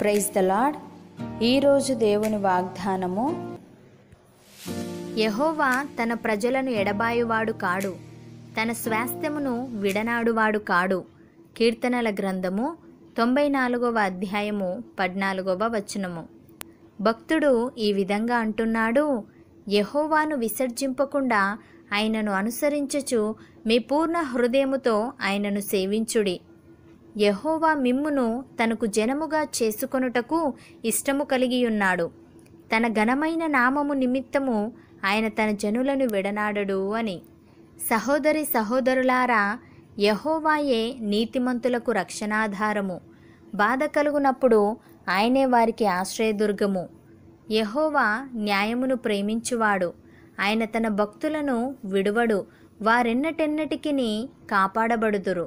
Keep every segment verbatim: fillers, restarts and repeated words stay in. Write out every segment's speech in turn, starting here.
Praise the lord. ఈరోజు దేవుని వాగ్దానము, యెహోవా తన ప్రజలను ఎడబాయువాడు కాడు, తన స్వాస్థ్యమును విడనాడువాడు కాడు. కీర్తనల గ్రంథము తొంభై నాలుగవ అధ్యాయము పద్నాలుగవ వచనము. భక్తుడు ఈ విధంగా అంటున్నాడు, యెహోవాను విసర్జింపకుండా ఆయనను అనుసరించుచు మీ పూర్ణ హృదయముతో ఆయనను సేవించుడి. యెహోవా మిమ్మును తనకు జనముగా చేసుకొనుటకు ఇష్టము కలిగియున్నాడు. తన ఘనమైన నామము నిమిత్తము ఆయన తన జనులను విడనాడడు అని. సహోదరి సహోదరులారా, యెహోవాయే నీతిమంతులకు రక్షణాధారము. బాధ కలుగునప్పుడు ఆయనే వారికి ఆశ్రయదుర్గము. యెహోవా న్యాయమును ప్రేమించువాడు. ఆయన తన భక్తులను విడువడు. వారెన్నటెన్నటికిని కాపాడబడుదురు.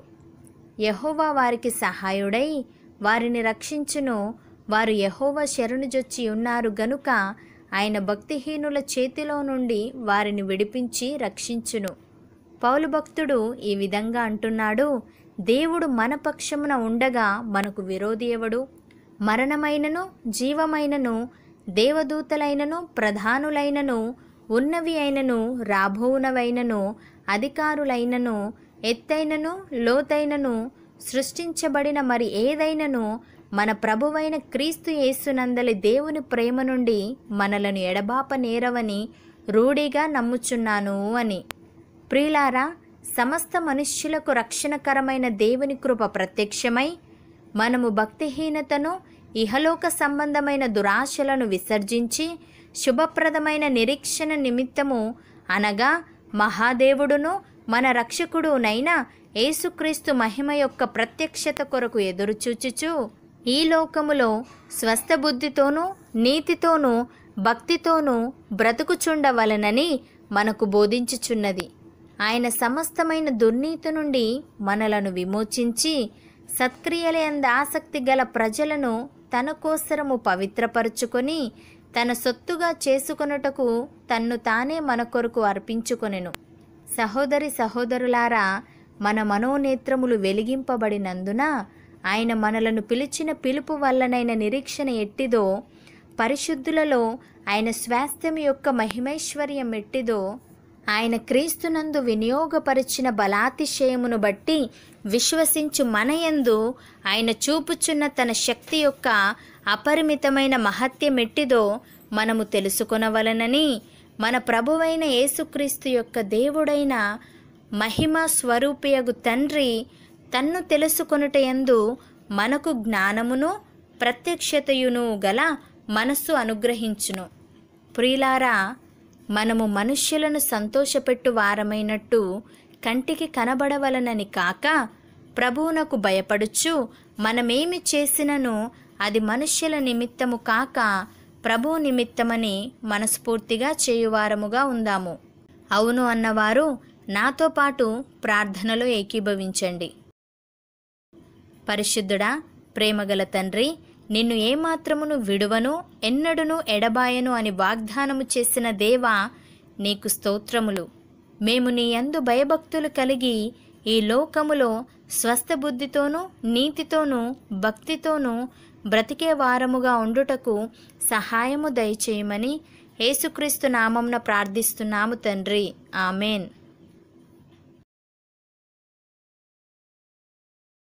యెహోవా వారికి సహాయుడై వారిని రక్షించును. వారు యెహోవా శరణుజొచ్చి ఉన్నారు గనుక ఆయన భక్తిహీనుల చేతిలో నుండి వారిని విడిపించి రక్షించును. పౌలు భక్తుడు ఈ విధంగా అంటున్నాడు, దేవుడు మన పక్షమున ఉండగా మనకు విరోధి ఎవడు? మరణమైనను జీవమైనను దేవదూతలైనను ప్రధానులైనను ఉన్నవి అయినను రాబోవునవైనను అధికారులైనను ఎత్తైనను లోతైనను సృష్టించబడిన మరి ఏదైనను మన ప్రభువైన క్రీస్తు యేసునందలి దేవుని ప్రేమ నుండి మనలను ఎడబాప నేరవని రూఢిగా నమ్ముచున్నాను అని. ప్రియులారా, సమస్త మనుష్యులకు రక్షణకరమైన దేవుని కృప ప్రత్యక్షమై మనము భక్తిహీనతను ఇహలోక సంబంధమైన దురాశలను విసర్జించి శుభప్రదమైన నిరీక్షణ నిమిత్తము అనగా మహాదేవుడును మన రక్షకుడునైన యేసుక్రీస్తు మహిమ యొక్క ప్రత్యక్షత కొరకు ఎదురుచూచుచు ఈ లోకములో స్వస్థ బుద్ధితోనూ నీతితోనూ భక్తితోనూ బ్రతుకుచుండవలనని మనకు బోధించుచున్నది. ఆయన సమస్తమైన దుర్నీతి నుండి మనలను విమోచించి సత్క్రియలందు ఆసక్తి గల ప్రజలను తన కోసరము పవిత్రపరుచుకొని తన సొత్తుగా చేసుకొనుటకు తన్ను తానే మన కొరకు అర్పించుకొనెను. సహోదరి సహోదరులారా, మన మనోనేత్రములు వెలిగింపబడినందున ఆయన మనలను పిలిచిన పిలుపు వల్లనైన నిరీక్షణ ఎట్టిదో, పరిశుద్ధులలో ఆయన స్వాస్థ్యం యొక్క మహిమైశ్వర్యం ఎట్టిదో, ఆయన క్రీస్తునందు వినియోగపరిచిన బలాతిశయమును బట్టి విశ్వసించు మనయందు ఆయన చూపుచున్న తన శక్తి యొక్క అపరిమితమైన మహత్యం ఎట్టిదో మనము తెలుసుకొనవలనని మన ప్రభువైన యేసుక్రీస్తు యొక్క దేవుడైన మహిమ స్వరూపియగు తండ్రి తన్ను తెలుసుకొనుటయందు మనకు జ్ఞానమును ప్రత్యక్షతయును గల మనస్సు అనుగ్రహించును. ప్రియులారా, మనము మనుష్యులను సంతోషపెట్టు వారమైనట్టు కంటికి కనబడవలనని కాక ప్రభువునకు భయపడుచు మనమేమి చేసినను అది మనుష్యుల నిమిత్తము కాక ప్రభువు నిమిత్తమని మనస్ఫూర్తిగా చేయువారముగా ఉందాము. అవును అన్నవారు నాతో పాటు ప్రార్థనలో ఏకీభవించండి. పరిశుద్ధుడా, ప్రేమగల తండ్రి, నిన్ను ఏమాత్రమును విడువను ఎన్నడును ఎడబాయను అని వాగ్దానము చేసిన దేవా, నీకు స్తోత్రములు. మేము నీ యందు భయభక్తులు కలిగి ఈ లోకములో స్వస్థ బుద్ధితోనూ నీతితోనూ భక్తితోనూ బ్రతికే వారముగా ఉండుటకు సహాయము దయచేయమని యేసుక్రీస్తు నామమున ప్రార్థిస్తున్నాము తండ్రి. ఆమెన్.